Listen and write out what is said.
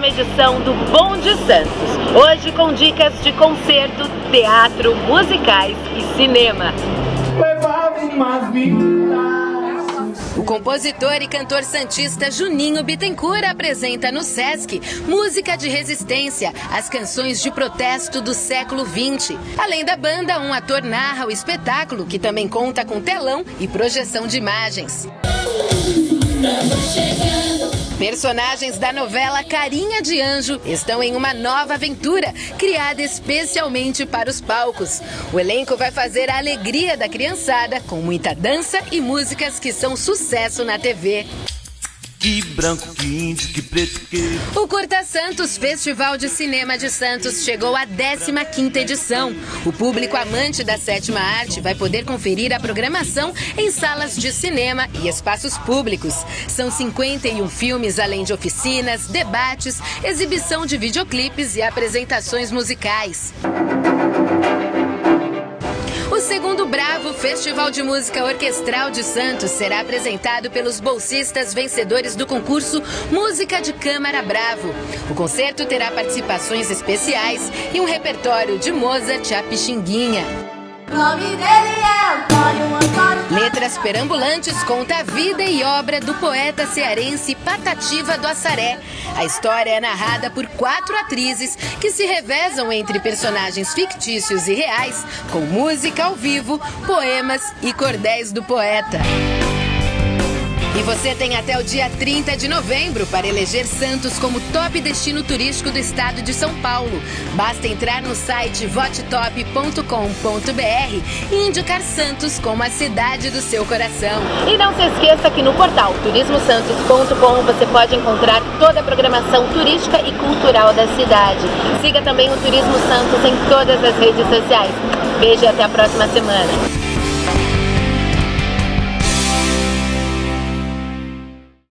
uma edição do Bom de Santos. Hoje com dicas de concerto, teatro, musicais e cinema. O compositor e cantor santista Juninho Bittencourt apresenta no Sesc Música de Resistência, as canções de protesto do século XX. Além da banda, um ator narra o espetáculo, que também conta com telão e projeção de imagens. Personagens da novela Carinha de Anjo estão em uma nova aventura, criada especialmente para os palcos. O elenco vai fazer a alegria da criançada, com muita dança e músicas que são sucesso na TV. Que branco, que índio, que preto, que... O Curta Santos Festival de Cinema de Santos chegou à 15ª edição. O público amante da sétima arte vai poder conferir a programação em salas de cinema e espaços públicos. São 51 filmes, além de oficinas, debates, exibição de videoclipes e apresentações musicais. O segundo Bravo Festival de Música Orquestral de Santos será apresentado pelos bolsistas vencedores do concurso Música de Câmara Bravo. O concerto terá participações especiais e um repertório de Mozart a Pixinguinha. O nome dele é Antônio. Letras Perambulantes conta a vida e obra do poeta cearense Patativa do Assaré. A história é narrada por 4 atrizes que se revezam entre personagens fictícios e reais, com música ao vivo, poemas e cordéis do poeta. E você tem até o dia 30 de novembro para eleger Santos como top destino turístico do estado de São Paulo. Basta entrar no site votetop.com.br e indicar Santos como a cidade do seu coração. E não se esqueça que no portal turismosantos.com você pode encontrar toda a programação turística e cultural da cidade. Siga também o Turismo Santos em todas as redes sociais. Beijo e até a próxima semana.